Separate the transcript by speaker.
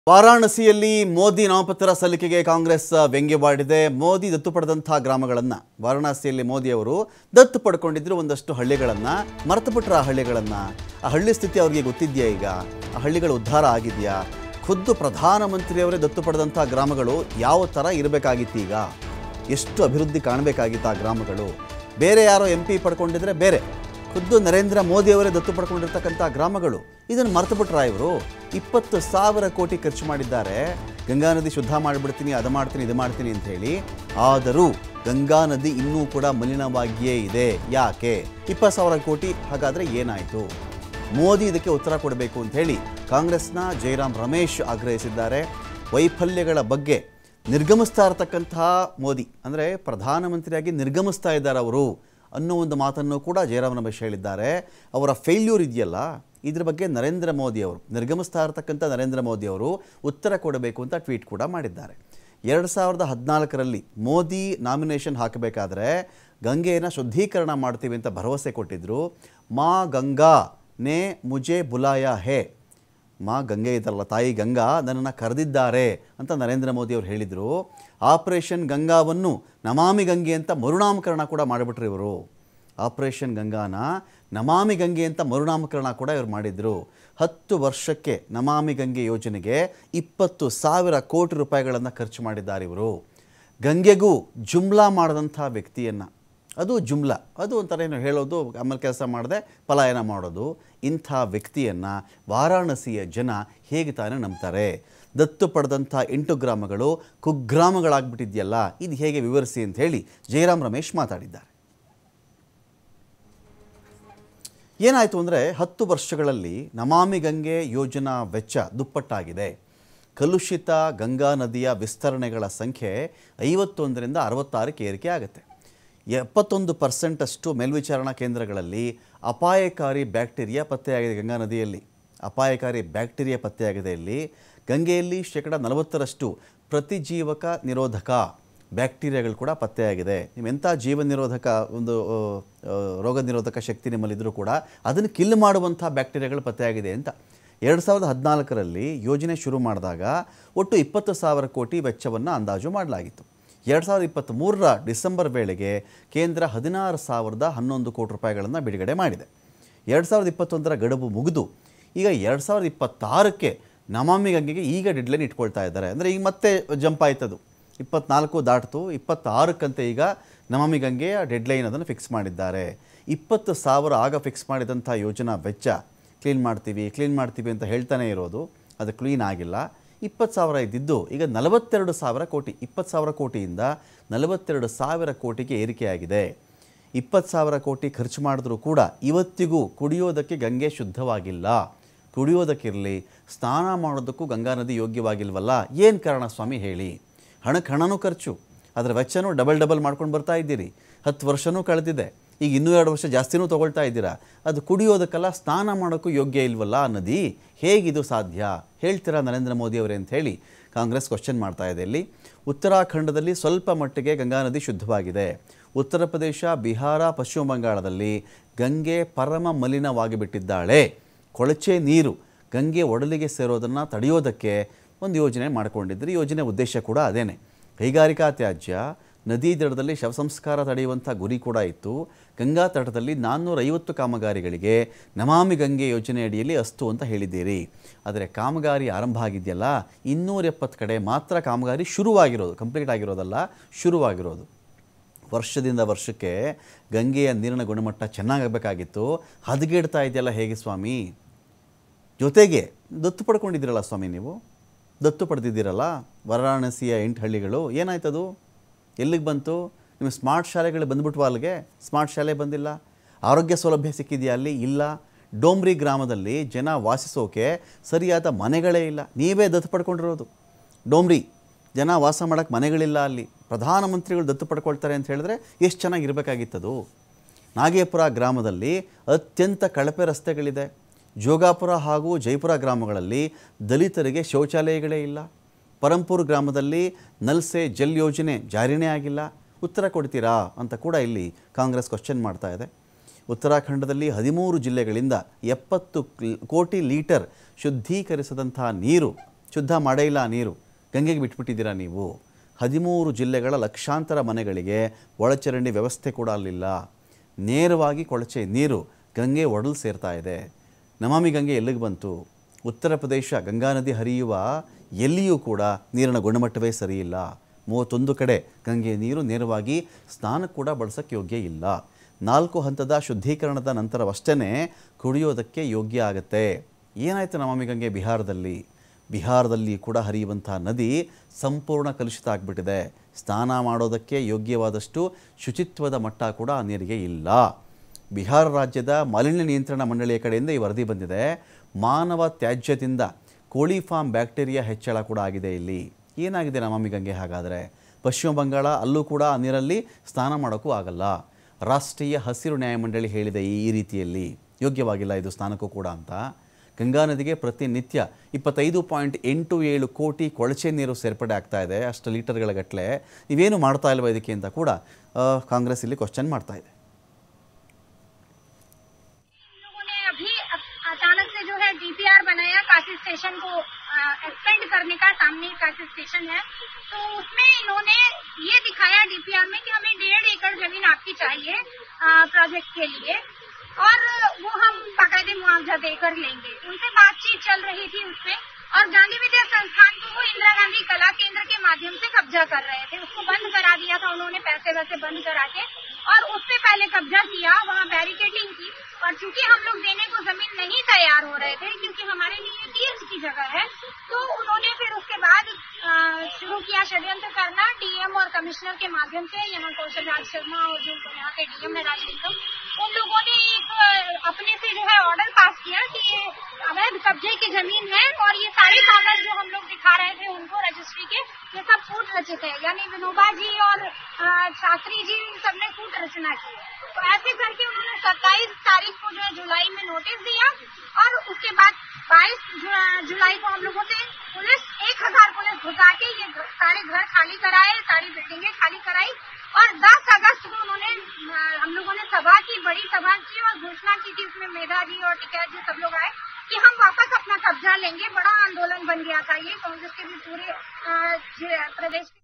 Speaker 1: ವಾರಾಣಸಿಯಲ್ಲಿ ಮೋದಿ ನಾಮಪತ್ರ ಸಲ್ಲಿಕೆಗೆ ಕಾಂಗ್ರೆಸ್ ವ್ಯಂಗ್ಯವಾಡಿದೆ. ಮೋದಿ ದತ್ತು ಪಡೆದಂತಹ ಗ್ರಾಮಗಳನ್ನು ವಾರಾಣಸಿಯಲ್ಲಿ ಮೋದಿ ಅವರು ದತ್ತು ಪಡ್ಕೊಂಡಿದ್ರು. ಒಂದಷ್ಟು ಹಳ್ಳಿಗಳನ್ನು ಮರೆತುಬಿಟ್ರ. ಆ ಹಳ್ಳಿ ಸ್ಥಿತಿ ಅವರಿಗೆ ಗೊತ್ತಿದೆಯಾ? ಈಗ ಆ ಹಳ್ಳಿಗಳು ಉದ್ಧಾರ ಆಗಿದೆಯಾ? ಖುದ್ದು ಪ್ರಧಾನಮಂತ್ರಿಯವರೇ ದತ್ತು ಪಡೆದಂತಹ ಗ್ರಾಮಗಳು ಯಾವ ಥರ ಇರಬೇಕಾಗಿತ್ತು? ಈಗ ಎಷ್ಟು ಅಭಿವೃದ್ಧಿ ಕಾಣಬೇಕಾಗಿತ್ತು ಆ ಗ್ರಾಮಗಳು? ಬೇರೆ ಯಾರೋ MP ಪಡ್ಕೊಂಡಿದ್ರೆ ಬೇರೆ, ಖುದ್ದು ನರೇಂದ್ರ ಮೋದಿಯವರೇ ದತ್ತು ಪಡ್ಕೊಂಡಿರ್ತಕ್ಕಂಥ ಗ್ರಾಮಗಳು. ಇದನ್ನು ಮರೆತುಬಿಟ್ರ ಇವರು. 20,000 ಕೋಟಿ ಖರ್ಚು ಮಾಡಿದ್ದಾರೆ. ಗಂಗಾ ನದಿ ಶುದ್ಧ ಮಾಡಿಬಿಡ್ತೀನಿ, ಅದು ಮಾಡ್ತೀನಿ, ಇದು ಮಾಡ್ತೀನಿ ಅಂತ ಹೇಳಿ. ಆದರೂ ಗಂಗಾ ನದಿ ಇನ್ನೂ ಕೂಡ ಮಲಿನವಾಗಿಯೇ ಇದೆ. ಯಾಕೆ? 20,000 ಕೋಟಿ ಹಾಗಾದರೆ ಏನಾಯಿತು? ಮೋದಿ ಇದಕ್ಕೆ ಉತ್ತರ ಕೊಡಬೇಕು ಅಂತ ಹೇಳಿ ಕಾಂಗ್ರೆಸ್ನ ಜಯರಾಮ್ ರಮೇಶ್ ಆಗ್ರಹಿಸಿದ್ದಾರೆ. ವೈಫಲ್ಯಗಳ ಬಗ್ಗೆ ನಿರ್ಗಮಿಸ್ತಾ ಇರತಕ್ಕಂತಹ ಮೋದಿ, ಅಂದರೆ ಪ್ರಧಾನಮಂತ್ರಿಯಾಗಿ ನಿರ್ಗಮಿಸ್ತಾ ಇದ್ದಾರೆ ಅವರು ಅನ್ನೋ ಒಂದು ಮಾತನ್ನು ಕೂಡ ಜಯರಾಮ್ ರಮೇಶ್ ಹೇಳಿದ್ದಾರೆ. ಅವರ ಫೇಲ್ಯೂರ್ ಇದೆಯಲ್ಲ, ಇದ್ರ ಬಗ್ಗೆ ನರೇಂದ್ರ ಮೋದಿ ಅವರು, ನಿರ್ಗಮಿಸ್ತಾ ಇರತಕ್ಕಂಥ ನರೇಂದ್ರ ಮೋದಿ ಅವರು ಉತ್ತರ ಕೊಡಬೇಕು ಅಂತ ಟ್ವೀಟ್ ಕೂಡ ಮಾಡಿದ್ದಾರೆ. 2014ರಲ್ಲಿ ಮೋದಿ ನಾಮಿನೇಷನ್ ಹಾಕಬೇಕಾದ್ರೆ ಗಂಗೆಯನ್ನು ಶುದ್ಧೀಕರಣ ಮಾಡ್ತೀವಿ ಅಂತ ಭರವಸೆ ಕೊಟ್ಟಿದ್ದರು. ಮಾ ಗಂಗಾ ನೇ ಮುಜೆ ಬುಲಾಯಾ ಹೇ, ಮಾ ಗಂಗೆ ಇದಲ್ಲ, ತಾಯಿ ಗಂಗಾ ನನ್ನನ್ನು ಕರೆದಿದ್ದಾರೆ ಅಂತ ನರೇಂದ್ರ ಮೋದಿ ಅವರು ಹೇಳಿದರು. ಆಪರೇಷನ್ ಗಂಗಾವನ್ನು ನಮಾಮಿ ಗಂಗೆ ಅಂತ ಮರುನಾಮಕರಣ ಕೂಡ ಮಾಡಿಬಿಟ್ರು ಇವರು. ಆಪರೇಷನ್ ಗಂಗಾನ ನಮಾಮಿ ಗಂಗೆ ಅಂತ ಮರುನಾಮಕರಣ ಕೂಡ ಇವರು ಮಾಡಿದರು. 10 ವರ್ಷಕ್ಕೆ ನಮಾಮಿ ಗಂಗೆ ಯೋಜನೆಗೆ 20,000 ಕೋಟಿ ರೂಪಾಯಿಗಳನ್ನು ಖರ್ಚು ಮಾಡಿದ್ದಾರೆ ಇವರು. ಗಂಗೆಗೂ ಜುಮ್ಲಾ ಮಾಡಿದಂಥ ವ್ಯಕ್ತಿಯನ್ನು, ಅದು ಜುಮ್ಲಾ, ಅದು ಒಂಥರ ಏನು ಹೇಳೋದು, ಆಮೇಲೆ ಕೆಲಸ ಮಾಡದೆ ಪಲಾಯನ ಮಾಡೋದು, ಇಂಥ ವ್ಯಕ್ತಿಯನ್ನು ವಾರಾಣಸಿಯ ಜನ ಹೇಗೆ ತಾನೇ ನಂಬ್ತಾರೆ? ದತ್ತು ಪಡೆದಂಥ 8 ಗ್ರಾಮಗಳು ಕುಗ್ರಾಮಗಳಾಗ್ಬಿಟ್ಟಿದೆಯಲ್ಲ, ಇದು ಹೇಗೆ ವಿವರಿಸಿ ಅಂತ ಹೇಳಿ ಜಯರಾಮ್ ರಮೇಶ್ ಮಾತಾಡಿದ್ದಾರೆ. ಏನಾಯಿತು ಅಂದರೆ, 10 ವರ್ಷಗಳಲ್ಲಿ ನಮಾಮಿ ಗಂಗೆ ಯೋಜನಾ ವೆಚ್ಚ ದುಪ್ಪಟ್ಟಾಗಿದೆ. ಕಲುಷಿತ ಗಂಗಾ ನದಿಯ ವಿಸ್ತರಣೆಗಳ ಸಂಖ್ಯೆ 51ರಿಂದ 66ಕ್ಕೆ ಏರಿಕೆ ಆಗುತ್ತೆ. 71% ಅಷ್ಟು ಮೇಲ್ವಿಚಾರಣಾ ಕೇಂದ್ರಗಳಲ್ಲಿ ಅಪಾಯಕಾರಿ ಬ್ಯಾಕ್ಟೀರಿಯಾ ಪತ್ತೆಯಾಗಿದೆ. ಗಂಗಾ ನದಿಯಲ್ಲಿ ಅಪಾಯಕಾರಿ ಬ್ಯಾಕ್ಟೀರಿಯಾ ಪತ್ತೆಯಾಗಿದೆ. ಇಲ್ಲಿ ಗಂಗೆಯಲ್ಲಿ 40% ಪ್ರತಿಜೀವಕ ನಿರೋಧಕ ಬ್ಯಾಕ್ಟೀರಿಯಾಗಳು ಕೂಡ ಪತ್ತೆಯಾಗಿದೆ. ನೀವೆಂಥ ಜೀವ ನಿರೋಧಕ, ಒಂದು ರೋಗ ನಿರೋಧಕ ಶಕ್ತಿ ನಿಮ್ಮಲ್ಲಿದ್ದರೂ ಕೂಡ ಅದನ್ನು ಕಿಲ್ ಮಾಡುವಂಥ ಬ್ಯಾಕ್ಟೀರಿಯಾಗಳು ಪತ್ತೆಯಾಗಿದೆ ಅಂತ 2014ರಲ್ಲಿ ಯೋಜನೆ ಶುರು ಮಾಡಿದಾಗ ಒಟ್ಟು 20,000 ಕೋಟಿ ವೆಚ್ಚವನ್ನು ಅಂದಾಜು ಮಾಡಲಾಗಿತ್ತು. 2023ರ ಡಿಸೆಂಬರ್ ವೇಳೆಗೆ ಕೇಂದ್ರ 16,011 ಕೋಟಿ ರೂಪಾಯಿಗಳನ್ನು ಬಿಡುಗಡೆ ಮಾಡಿದೆ. 2021ರ ಗಡುವು ಮುಗಿದು ಈಗ 2026ಕ್ಕೆ ನಮಾಮಿ ಗಂಗೆಗೆ ಈಗ ಡೆಡ್ಲೈನ್ ಇಟ್ಕೊಳ್ತಾ ಇದ್ದಾರೆ. ಅಂದರೆ ಈಗ ಮತ್ತೆ ಜಂಪ್ ಆಯ್ತದು. 24 ದಾಟಿತು, 26ಕ್ಕಂತೆ ಈಗ ನಮಾಮಿ ಗಂಗೆಯ ಡೆಡ್ಲೈನ್ ಅದನ್ನು ಫಿಕ್ಸ್ ಮಾಡಿದ್ದಾರೆ. 20,000 ಆಗ ಫಿಕ್ಸ್ ಮಾಡಿದಂಥ ಯೋಜನಾ ವೆಚ್ಚ ಕ್ಲೀನ್ ಮಾಡ್ತೀವಿ ಅಂತ ಹೇಳ್ತಾನೆ ಇರೋದು, ಅದು ಕ್ಲೀನ್ ಆಗಿಲ್ಲ. 20,000 ಇದ್ದಿದ್ದು ಈಗ 42,000 ಕೋಟಿ, 20,000 ಕೋಟಿಯಿಂದ 42,000 ಕೋಟಿಗೆ ಏರಿಕೆಯಾಗಿದೆ. 20,000 ಕೋಟಿ ಖರ್ಚು ಮಾಡಿದ್ರೂ ಕೂಡ ಇವತ್ತಿಗೂ ಕುಡಿಯೋದಕ್ಕೆ ಗಂಗೆ ಶುದ್ಧವಾಗಿಲ್ಲ. ಕುಡಿಯೋದಕ್ಕಿರಲಿ, ಸ್ನಾನ ಮಾಡೋದಕ್ಕೂ ಗಂಗಾ ನದಿ ಯೋಗ್ಯವಾಗಿಲ್ವಲ್ಲ. ಏನು ಕಾರಣ ಸ್ವಾಮಿ ಹೇಳಿ? ಹಣನೂ ಖರ್ಚು, ಅದರ ವೆಚ್ಚನೂ ಡಬಲ್ ಮಾಡ್ಕೊಂಡು ಬರ್ತಾ ಇದ್ದೀರಿ. 10 ವರ್ಷವೂ ಕಳೆದಿದೆ, ಈಗ ಇನ್ನೂ 2 ವರ್ಷ ಜಾಸ್ತಿನೂ ತೊಗೊಳ್ತಾ ಇದ್ದೀರಾ. ಅದು ಕುಡಿಯೋದಕ್ಕೆಲ್ಲ, ಸ್ನಾನ ಮಾಡೋಕ್ಕೂ ಯೋಗ್ಯ ಇಲ್ವಲ್ಲ ನದಿ. ಹೇಗಿದು ಸಾಧ್ಯ ಹೇಳ್ತೀರಾ ನರೇಂದ್ರ ಮೋದಿ ಅವರೇ ಅಂತ ಹೇಳಿ ಕಾಂಗ್ರೆಸ್ ಕ್ವಶನ್ ಮಾಡ್ತಾ ಇದೆ. ಇಲ್ಲಿ ಉತ್ತರಾಖಂಡದಲ್ಲಿ ಸ್ವಲ್ಪ ಮಟ್ಟಿಗೆ ಗಂಗಾ ನದಿ ಶುದ್ಧವಾಗಿದೆ. ಉತ್ತರ ಪ್ರದೇಶ, ಬಿಹಾರ, ಪಶ್ಚಿಮ ಬಂಗಾಳದಲ್ಲಿ ಗಂಗೆ ಪರಮ ಮಲಿನವಾಗಿ ಬಿಟ್ಟಿದ್ದಾಳೆ. ಕೊಳಚೆ ನೀರು ಗಂಗೆ ಒಡಲಿಗೆ ಸೇರೋದನ್ನು ತಡೆಯೋದಕ್ಕೆ ಒಂದು ಯೋಜನೆ ಮಾಡಿಕೊಂಡಿದ್ದರು. ಯೋಜನೆ ಉದ್ದೇಶ ಕೂಡ ಅದೇನೆ. ಕೈಗಾರಿಕಾ ತ್ಯಾಜ್ಯ, ನದಿ ದಡದಲ್ಲಿ ಶವ ಸಂಸ್ಕಾರ ತಡೆಯುವಂಥ ಗುರಿ ಕೂಡ ಇತ್ತು. ಗಂಗಾ ತಟದಲ್ಲಿ 450 ಕಾಮಗಾರಿಗಳಿಗೆ ನಮಾಮಿ ಗಂಗೆ ಯೋಜನೆ ಅಡಿಯಲ್ಲಿ ಅಸ್ತು ಅಂತ ಹೇಳಿದ್ದೀರಿ. ಆದರೆ ಕಾಮಗಾರಿ ಆರಂಭ ಆಗಿದೆಯಲ್ಲ, 270 ಕಡೆ ಮಾತ್ರ ಕಾಮಗಾರಿ ಶುರುವಾಗಿರೋದು, ಕಂಪ್ಲೀಟ್ ಆಗಿರೋದಲ್ಲ, ಶುರುವಾಗಿರೋದು. ವರ್ಷದಿಂದ ವರ್ಷಕ್ಕೆ ಗಂಗೆಯ ನೀರಿನ ಗುಣಮಟ್ಟ ಚೆನ್ನಾಗಬೇಕಾಗಿತ್ತು, ಹದಗೆಡ್ತಾ ಇದೆಯಲ್ಲ ಹೇಗೆ ಸ್ವಾಮಿ? ಜೊತೆಗೆ ದತ್ತು ಪಡ್ಕೊಂಡಿದ್ದೀರಲ್ಲ ಸ್ವಾಮಿ, ನೀವು ದತ್ತು ಪಡೆದಿದ್ದೀರಲ್ಲ ವಾರಾಣಸಿಯ 8 ಹಳ್ಳಿಗಳು, ಏನಾಯ್ತದು? ಎಲ್ಲಿಗೆ ಬಂತು? ನಿಮ್ಮ ಸ್ಮಾರ್ಟ್ ಶಾಲೆಗಳು ಬಂದುಬಿಟ್ವಾ? ಅಲ್ಲಿಗೆ ಸ್ಮಾರ್ಟ್ ಶಾಲೆ ಬಂದಿಲ್ಲ. ಆರೋಗ್ಯ ಸೌಲಭ್ಯ ಸಿಕ್ಕಿದೆಯಾ ಅಲ್ಲಿ? ಇಲ್ಲ. ಡೋಂಬ್ರಿ ಗ್ರಾಮದಲ್ಲಿ ಜನ ವಾಸಿಸೋಕೆ ಸರಿಯಾದ ಮನೆಗಳೇ ಇಲ್ಲ. ನೀವೇ ದತ್ತು ಪಡ್ಕೊಂಡಿರೋದು. ಡೋಂಬ್ರಿ ಜನ ವಾಸ ಮಾಡೋಕ್ಕೆ ಮನೆಗಳಿಲ್ಲ. ಅಲ್ಲಿ ಪ್ರಧಾನಮಂತ್ರಿಗಳು ದತ್ತು ಪಡ್ಕೊಳ್ತಾರೆ ಅಂತ ಹೇಳಿದ್ರೆ ಎಷ್ಟು ಚೆನ್ನಾಗಿರಬೇಕಾಗಿತ್ತದು. ನಾಗೇಪುರ ಗ್ರಾಮದಲ್ಲಿ ಅತ್ಯಂತ ಕಳಪೆ ರಸ್ತೆಗಳಿದೆ. ಜೋಗಾಪುರ ಹಾಗೂ ಜೈಪುರ ಗ್ರಾಮಗಳಲ್ಲಿ ದಲಿತರಿಗೆ ಶೌಚಾಲಯಗಳೇ ಇಲ್ಲ. ಪರಂಪೂರ್ ಗ್ರಾಮದಲ್ಲಿ ನಲ್ ಸೆ ಜಲ್ ಯೋಜನೆ ಜಾರಿನೇ ಆಗಿಲ್ಲ. ಉತ್ತರ ಕೊಡ್ತೀರಾ ಅಂತ ಕೂಡ ಇಲ್ಲಿ ಕಾಂಗ್ರೆಸ್ ಕ್ವಶನ್ ಮಾಡ್ತಾ ಇದೆ. ಉತ್ತರಾಖಂಡದಲ್ಲಿ 13 ಜಿಲ್ಲೆಗಳಿಂದ 70 ಕೋಟಿ ಲೀಟರ್ ಶುದ್ಧೀಕರಿಸಿದಂಥ ನೀರು ಶುದ್ಧ ಮಾಡೇ ಇಲ್ಲ ಆ ನೀರು, ಗಂಗೆಗೆ ಬಿಟ್ಬಿಟ್ಟಿದ್ದೀರಾ ನೀವು. 13 ಜಿಲ್ಲೆಗಳ ಲಕ್ಷಾಂತರ ಮನೆಗಳಿಗೆ ಒಳಚರಂಡಿ ವ್ಯವಸ್ಥೆ ಕೂಡ ಅಲ್ಲಿಲ್ಲ. ನೇರವಾಗಿ ಕೊಳಚೆ ನೀರು ಗಂಗೆ ಒಡಲು ಸೇರ್ತಾ ಇದೆ. ನಮಾಮಿ ಗಂಗೆ ಎಲ್ಲಿಗೆ ಬಂತು? ಉತ್ತರ ಪ್ರದೇಶ ಗಂಗಾ ನದಿ ಹರಿಯುವ ಎಲ್ಲಿಯೂ ಕೂಡ ನೀರಿನ ಗುಣಮಟ್ಟವೇ ಸರಿಯಿಲ್ಲ. 31 ಕಡೆ ಗಂಗೆ ನೀರು ನೇರವಾಗಿ ಸ್ನಾನ ಕೂಡ ಬಳಸೋಕ್ಕೆ ಯೋಗ್ಯ ಇಲ್ಲ. 4 ಹಂತದ ಶುದ್ಧೀಕರಣದ ನಂತರವಷ್ಟೇ ಕುಡಿಯೋದಕ್ಕೆ ಯೋಗ್ಯ ಆಗುತ್ತೆ. ಏನಾಯಿತು ನಮಾಮಿ ಗಂಗೆ ಬಿಹಾರದಲ್ಲಿ ಕೂಡ ಹರಿಯುವಂಥ ನದಿ ಸಂಪೂರ್ಣ ಕಲುಷಿತ ಆಗಿಬಿಟ್ಟಿದೆ. ಸ್ನಾನ ಮಾಡೋದಕ್ಕೆ ಯೋಗ್ಯವಾದಷ್ಟು ಶುಚಿತ್ವದ ಮಟ್ಟ ಕೂಡ ಆ ನೀರಿಗೆ ಇಲ್ಲ. ಬಿಹಾರ ರಾಜ್ಯದ ಮಾಲಿನ್ಯ ನಿಯಂತ್ರಣ ಮಂಡಳಿಯ ಕಡೆಯಿಂದ ಈ ವರದಿ ಬಂದಿದೆ. ಮಾನವ ತ್ಯಾಜ್ಯದಿಂದ ಕೋಳಿ ಫಾರ್ಮ್ ಬ್ಯಾಕ್ಟೀರಿಯಾ ಹೆಚ್ಚಳ ಕೂಡ ಆಗಿದೆ. ಇಲ್ಲಿ ಏನಾಗಿದೆ ನಮಾಮಿ ಗಂಗೆ? ಹಾಗಾದರೆ ಪಶ್ಚಿಮ ಬಂಗಾಳ ಅಲ್ಲೂ ಕೂಡ ಆ ನೀರಲ್ಲಿ ಸ್ನಾನ ಮಾಡೋಕ್ಕೂ ಆಗಲ್ಲ. ರಾಷ್ಟ್ರೀಯ ಹಸಿರು ನ್ಯಾಯಮಂಡಳಿ ಹೇಳಿದೆ ಈ ರೀತಿಯಲ್ಲಿ ಯೋಗ್ಯವಾಗಿಲ್ಲ ಇದು ಸ್ನಾನಕ್ಕೂ ಕೂಡ ಅಂತ. ಗಂಗಾ ನದಿಗೆ ಪ್ರತಿನಿತ್ಯ 25.87 ಕೋಟಿ ಕೊಳಚೆ ನೀರು ಸೇರ್ಪಡೆ ಆಗ್ತಾ ಇದೆ, ಅಷ್ಟು ಲೀಟರ್ಗಳ ಗಟ್ಟಲೆ. ನೀವೇನು ಮಾಡ್ತಾ ಇಲ್ವಾ ಇದಕ್ಕೆ ಅಂತ ಕೂಡ ಕಾಂಗ್ರೆಸ್ ಇಲ್ಲಿ ಕ್ವಶನ್ ಮಾಡ್ತಾ ಇದೆ.
Speaker 2: अचानक से जो है डीपीआर बनाया काशी स्टेशन को एक्सपेंड करने का, सामने काशी स्टेशन है, तो उसमें इन्होंने ये दिखाया डीपीआर में कि हमें 1.5 एकड़ जमीन आपकी चाहिए प्रोजेक्ट के लिए, और वो हम बाकायदे मुआवजा देकर लेंगे। उनसे बातचीत चल रही थी उसमें, और गांधी विद्या संस्थान को वो इंदिरा गांधी कला केंद्र के माध्यम से कब्जा कर रहे थे। उसको बंद करा दिया था उन्होंने, पैसे वैसे बंद करा के, और उससे पहले कब्जा किया, वहाँ बैरिकेडिंग की। और चूंकि हम लोग देने को जमीन नहीं तैयार हो रहे थे, क्योंकि हमारे लिए टीएच की जगह है, तो उन्होंने फिर उसके बाद शुरू किया षड्यंत्र करना डीएम और कमिश्नर के माध्यम से। यहाँ कौशल राज शर्मा और जो यहाँ के डीएम है राज निगम, उन लोगों ने एक अपने से जो है ऑर्डर पास किया कि ये अवैध कब्जे की जमीन है, और ये सारे कागज जो हम लोग दिखा रहे थे उनको रजिस्ट्री के, ये सब कूट रचित है। यानी विनोबा जी और शास्त्री जी सबने कूट रचना की। तो ऐसे करके उन्होंने 27 तारीख को जो है जुलाई में नोटिस दिया, और उसके बाद 22 जुलाई को हम लोगों से पुलिस 1000 पुलिस घुसा के ये सारे घर खाली कराए, सारी बिल्डिंगें खाली कराई। और 10 अगस्त को उन्होंने हम लोगों ने सभा की, बड़ी सभा की, और घोषणा की थी। उसमें मेधा जी और टिकैत जी सब लोग आए कि हम वापस अपना कब्जा लेंगे। बड़ा आंदोलन बन गया था ये, कांग्रेस के भी पूरे प्रदेश